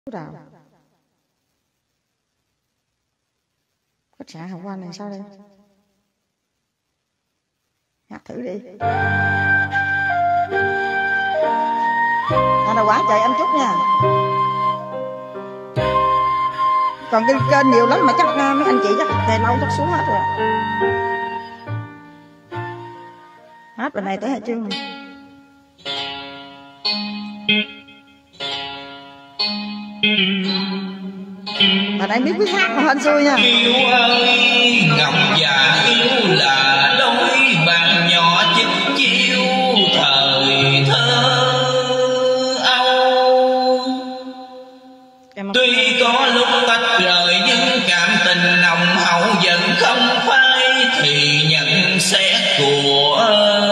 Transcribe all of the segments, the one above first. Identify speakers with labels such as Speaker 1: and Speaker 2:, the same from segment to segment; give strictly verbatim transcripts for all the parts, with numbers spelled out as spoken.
Speaker 1: Đào. Khách sạn Hồng Anh này sao đây? Hát thử đi. À, đầu quán chạy anh chút nha. Còn cái kênh nhiều lắm mà chắc mấy anh chị chắc thề lâu chắc xuống hết rồi. Hát bên này tới hai chương này. Bà này biết biết hát mà hên xui nha.
Speaker 2: Yêu ơi ngọc già yêu là đôi bạn nhỏ chích chiêu thời thơ âu. Tuy có lúc tách rời nhưng cảm tình nồng hậu vẫn không phai thì nhận xét của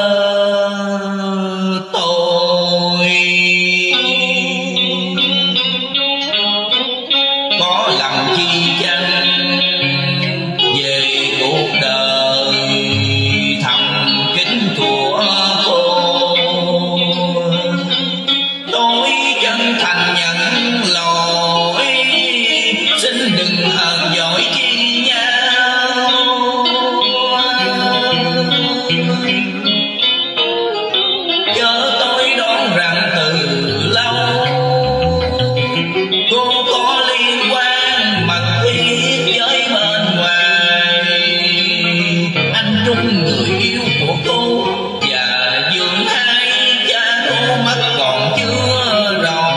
Speaker 2: tôi. Có làm chi chăng về cuộc đời thầm kín của cô, tôi chân thành nhận lỗi, xin đừng hờn dỗi chi nhau. Chớ tôi đoán rằng từ lâu cô có liên quan mật thiết với bên ngoài anh Trung người yêu của cô, và dường hai cha cô mắt còn chưa rõ.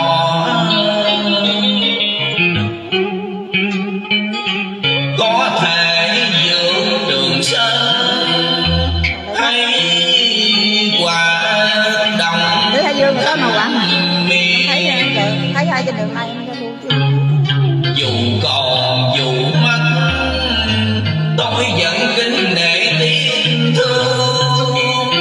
Speaker 2: Có thể vượt đường sơn hay qua đồng.
Speaker 1: Để hai dương sao mà quán thấy thấy ai trên đường này em cho tôi chứ.
Speaker 2: Dù còn dù mất tôi vẫn kính nể tiếc thương.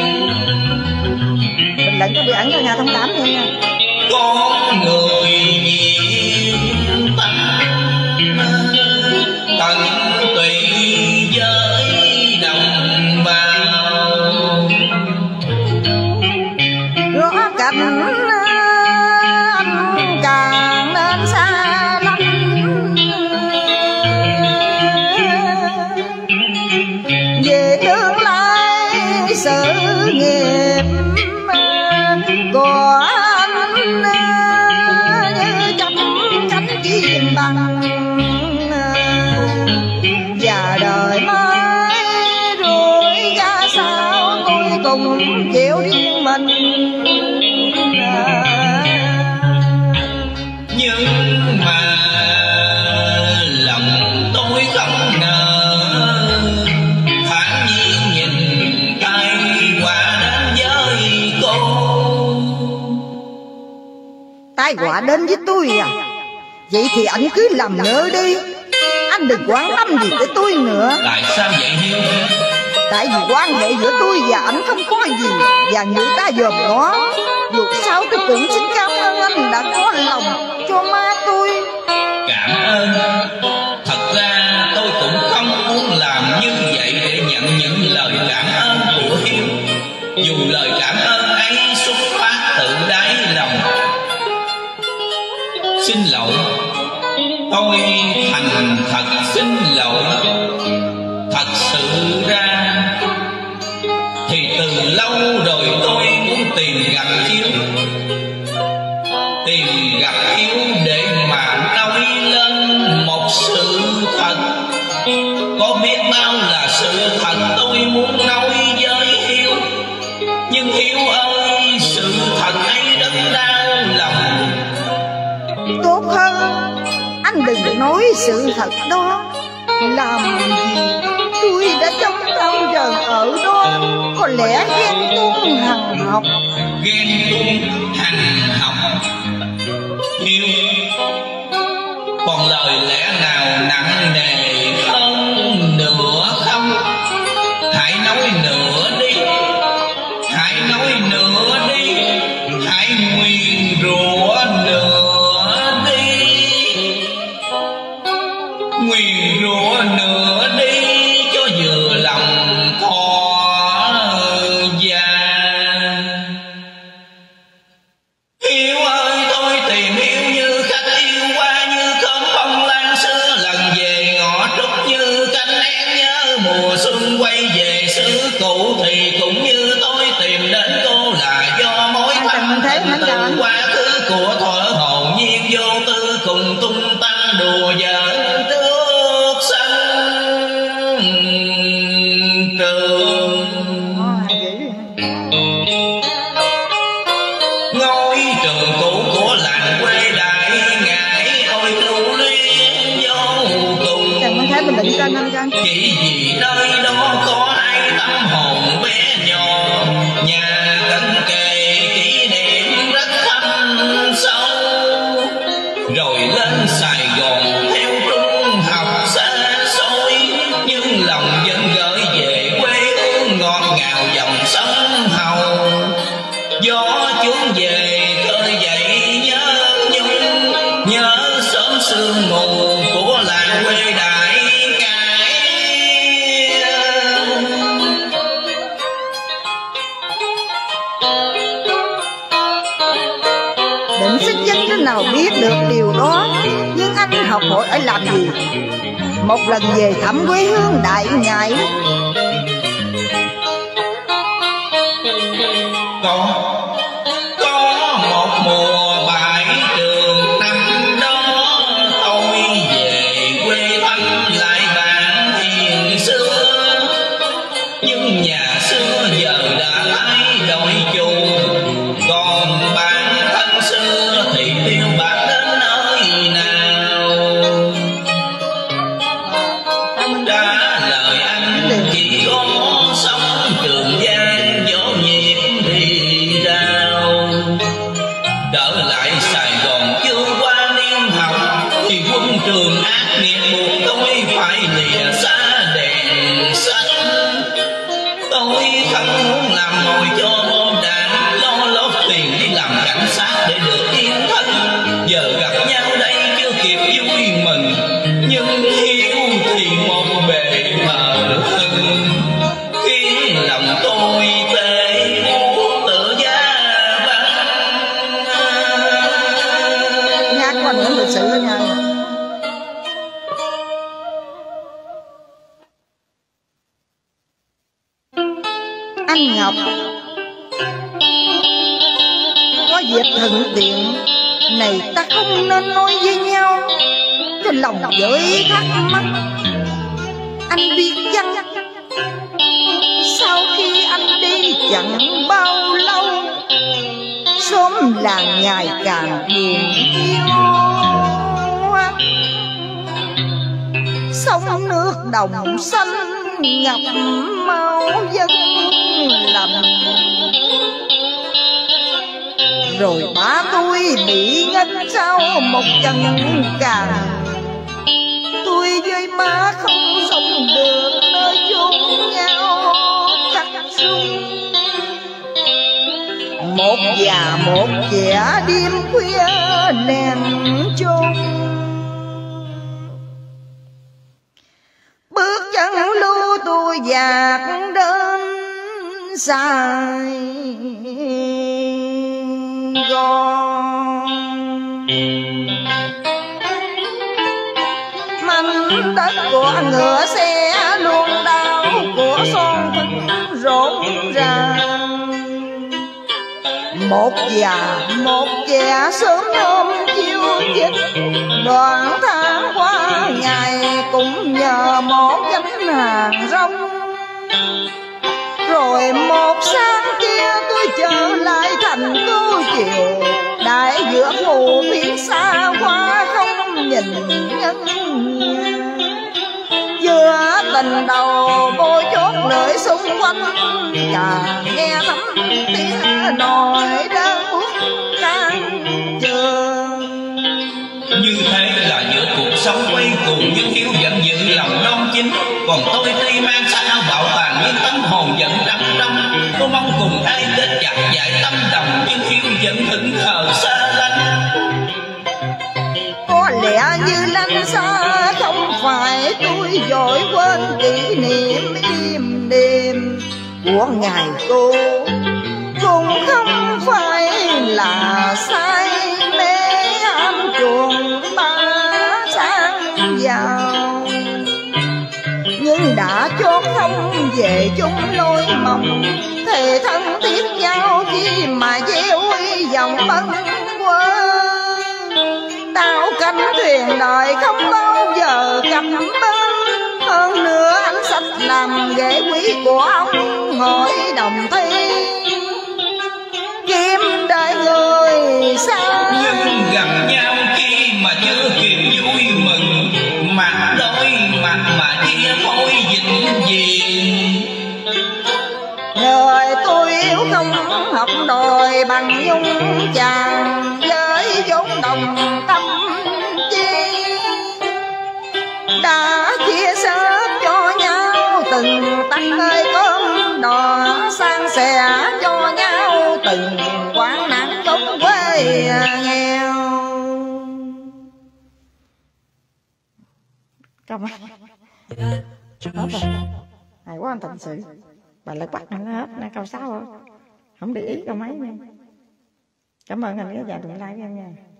Speaker 1: Bình luận cho bị ẩn cho nhà thông tám đi nha.
Speaker 2: Có người nhiệt tâm tận tụy với đồng bào,
Speaker 1: Rõ cảnh anh càng nên xa lắm. Về tương lai sự nghiệp của anh như trong cánh chim bằng, và đời mai rồi ra sao tôi cùng chịu riêng mình.
Speaker 2: nhưng mà lòng tôi không ngờ thản nhiên nhìn tay quả đến với cô.
Speaker 1: Tai họa đến với tôi à? Vậy thì anh cứ làm ngơ đi, anh đừng quan tâm gì tới tôi nữa.
Speaker 2: Tại sao vậy Hiếu?
Speaker 1: Tại vì quan hệ giữa tôi và anh không có gì, và người ta dòm ngó. Dù sao tôi cũng xin cảm ơn anh đã có lòng cho má tôi.
Speaker 2: Cảm ơn. Thật ra tôi cũng không muốn làm như vậy để nhận những lời cảm ơn của Hiếu, dù lời cảm ơn ấy xuất phát từ đáy lòng. Xin lỗi, tôi thành thật xin lỗi. Thật sự ra thì từ lâu rồi tôi muốn tìm gặp Hiếu, tìm gặp Hiếu để mà nói lên một sự thật. Có biết bao là sự thật tôi muốn nói với Hiếu, nhưng Hiếu ơi sự thật ấy rất đau lòng.
Speaker 1: Tốt hơn anh đừng nói sự thật đó. Làm gì tôi đã trong tâm giờ ở đó. Có lẽ ghen tuông hằng học.
Speaker 2: Ghen tuông hằng học. Hiếu, còn lời lẽ nào nặng nề hơn nữa không? Hãy nói nữa đi, hãy nói nữa đi, hãy nguyền rủa nữa đi, nguyền rủa nữa đi cho vừa lòng thọ già. Hiếu ơi tôi tìm Hiếu như khách yêu quá của thuở hồn nhiên vô tư cùng tung tăng đùa giỡn trước sân trường. Ngôi trường cũ của làng quê đại ngải ôi lưu luyến vô cùng. Chỉ vì nơi đó có ai tâm hồn bé nhỏ, nhà cận kề kỷ niệm rất thâm sâu. Rồi lên Sài Gòn theo trung học xa xôi, nhưng lòng vẫn gửi về quê hương ngọt ngào dòng sông Hầu. Gió chuông về khơi dậy nhớ nhung, nhớ sớm sương mù của làng quê đại ngải.
Speaker 1: Định sức dân thế nào biết được điều đó, nhưng anh học hỏi ở làm gì? Một lần về thăm quê hương đại ngải.
Speaker 2: Có, có một mùa bãi trường năm đó, tôi về quê thăm lại bạn hiền xưa. Nhưng nhà xưa giờ đã thay đổi chủ, còn bạn thân xưa thì tiêu bạc đến nơi nào. Trả lời anh chỉ có sống Trường Giang dỗ nhịp đi rao. Trở lại Sài Gòn chưa qua niên học, thì quân trường ác nghiệt buộc tôi phải lìa xa đèn xanh. Tôi không muốn làm mồi cho bom đạn, lo lót tiền đi làm cảnh sát để được yên thân. Giờ gặp nhau đây chưa kịp vui mừng, nhưng yêu thì một bề mờ hưng, khiến lòng tôi tê buốt tự giá băng.
Speaker 1: Nhạc qua những lịch sử đó nha. Anh Ngọc có việc thuận tiện này ta không nên nói với nhau, cho lòng với thắc mắc. Anh biết chăng sau khi anh đi chẳng bao lâu, xóm làng ngày càng buồn thiêu, sông nước đồng xanh ngập mau dân lầm. Rồi ba tôi bị ngân sau một chân càng, tôi với má không sống được nơi chốn nhau cắt sung. Một già một trẻ đêm khuya đèn chôn, bước chân lưu tôi dạt đến Sài Gòn. Mảnh đất của ngựa xe luôn đau, của son thân rộn ràng. Một già một trẻ sớm hôm chiều chích, đoạn tháng qua ngày cũng nhờ một gánh hàng rong. Rồi một sáng kia tôi trở lại thành câu chiều, đại giữa mù phía xa qua không nhìn nhân. Vừa tình đầu bôi chốt nơi xung quanh, càng nghe thấm tiếng nồi đau can trường.
Speaker 2: Như thế là giữa cuộc sống quay cuồng, nhưng hiếu vẫn giữ lòng non chính. Còn tôi tuy mang sắc áo bạo tàn, nhưng tâm hồn vẫn đắm đắm. Tôi mong cùng ai kết chặt giải tâm đồng, nhưng hiếu vẫn thẫn thờ xa lánh.
Speaker 1: Có lẽ như lánh xa không phải tôi vội quên kỷ niệm im đềm của ngày cô, cũng không phải là say mê ham chuồng ba sang giàu, nhưng đã chót không về chung lối mộng, thề thân thiết nhau khi mà gieo hy vọng bâng quơ. cánh thuyền đời không bao giờ cập bến. Hơn nữa anh sách làm ghế quý của ông ngồi đồng thi, kiếm đời người xa.
Speaker 2: Nhưng gần nhau khi mà chưa kịp vui mừng, mặt đôi mặt mà chia phôi vĩnh viễn.
Speaker 1: Đời tôi yếu không học đòi bằng nhung chàng, với vốn đồng tâm chi đã chia sớt cho nhau từng tanh hơi cơm đò, san sẻ cho nhau từng quán nắng cống quê nghèo. Cảm ơn. Hết rồi. Hay quá anh Thành sự. Bà lực bắt mình hết, nãy câu sáu rồi. Không để ý câu mấy nha. Cảm ơn anh đã dành like với em nha.